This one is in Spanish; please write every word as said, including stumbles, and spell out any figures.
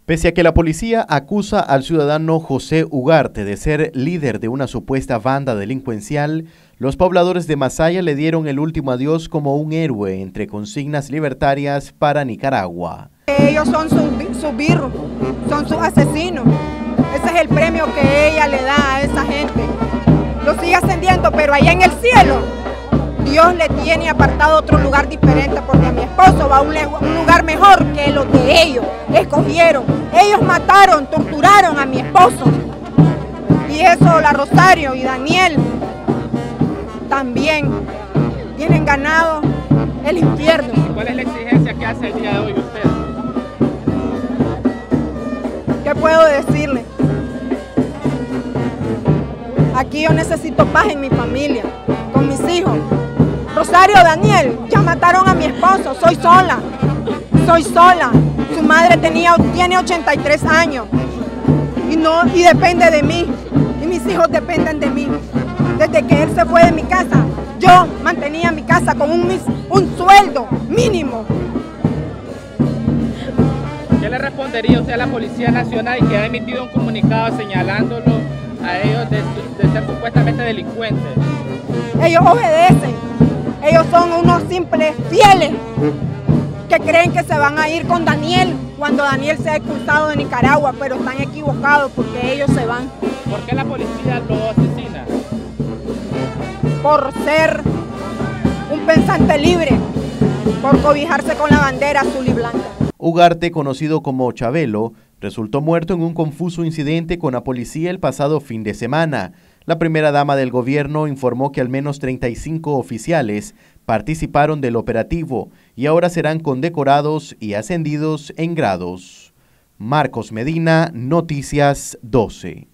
Pese a que la policía acusa al ciudadano José Ugarte de ser líder de una supuesta banda delincuencial, los pobladores de Masaya le dieron el último adiós como un héroe entre consignas libertarias para Nicaragua. Ellos son sus su birros, son sus asesinos. Ese es el premio que ella le da a esa gente. Lo sigue ascendiendo, pero allá en el cielo, Dios le tiene apartado otro lugar diferente, porque a mi esposo va a un, un lugar mejor que los de ellos. Escogieron, ellos mataron, torturaron a mi esposo. Y eso, la Rosario y Daniel también tienen ganado el infierno. ¿Cuál es la exigencia que hace el día de hoy usted? ¿Qué puedo decirle? Aquí yo necesito paz en mi familia, con mis hijos. Rosario, Daniel, ya mataron a mi esposo, soy sola, soy sola. Su madre tenía, tiene ochenta y tres años y, no, y depende de mí, y mis hijos dependen de mí. Desde que él se fue de mi casa, yo mantenía mi casa con un, un sueldo mínimo. ¿Qué le respondería usted a la Policía Nacional que ha emitido un comunicado señalándolo a ellos de, de ser supuestamente delincuentes? Ellos obedecen, ellos son unos simples fieles que creen que se van a ir con Daniel cuando Daniel se ha expulsado de Nicaragua, pero están equivocados porque ellos se van. ¿Por qué la policía lo asesina? Por ser un pensante libre, por cobijarse con la bandera azul y blanca. Ugarte, conocido como Chabelo, resultó muerto en un confuso incidente con la policía el pasado fin de semana. La primera dama del gobierno informó que al menos treinta y cinco oficiales participaron del operativo y ahora serán condecorados y ascendidos en grados. Marcos Medina, Noticias doce.